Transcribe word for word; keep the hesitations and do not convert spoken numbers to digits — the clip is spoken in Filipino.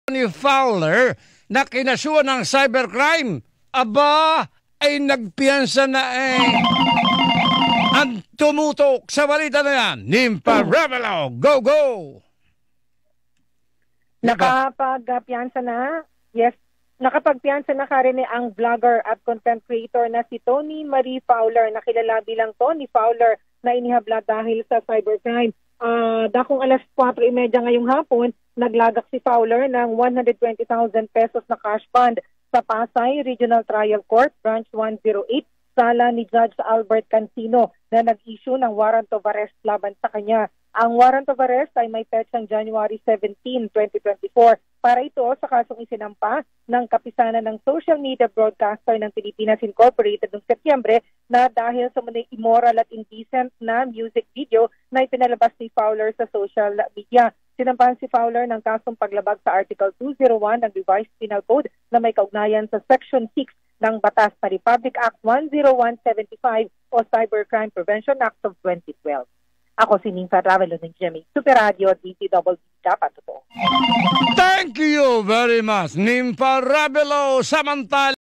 ni Fowler na kinasuhan ng cybercrime. Aba, ay nagpiyansa na eh. Ang tumutok sa balita na yan, Nympha Ravelo, go, go! Nakapagpiyansa na, yes, nakapagpiyansa na ka rin ang vlogger at content creator na si Tony Marie Fowler, na kilala bilang Tony Fowler, na inihabla dahil sa cybercrime. Uh, dakong alas kwatro trenta ngayong hapon, naglagak si Fowler ng one hundred twenty thousand pesos na cash bond sa Pasay Regional Trial Court, Branch one oh eight, sala ni Judge Albert Cancino, na nag-issue ng warrant of arrest laban sa kanya. Ang warrant of arrest ay may petsang January seventeenth, twenty twenty-four. Para ito sa kasong isinampa ng kapisanan ng social media broadcaster ng Pilipinas Incorporated noong Setyembre, na dahil sa mga immoral at indecent na music video na ipinalabas ni Fowler sa social media. Sinampahan si Fowler ng kasong paglabag sa Article two oh one ng Revised Penal Code na may kaugnayan sa Section six ng Batas sa Republic Act one oh one seventy-five o Cybercrime Prevention Act of twenty twelve. Ako si Nympha Ravelo ng G M A Super Radio D T W Dapat Totoo. Thank you very much, Nympha Ravelo. Samantala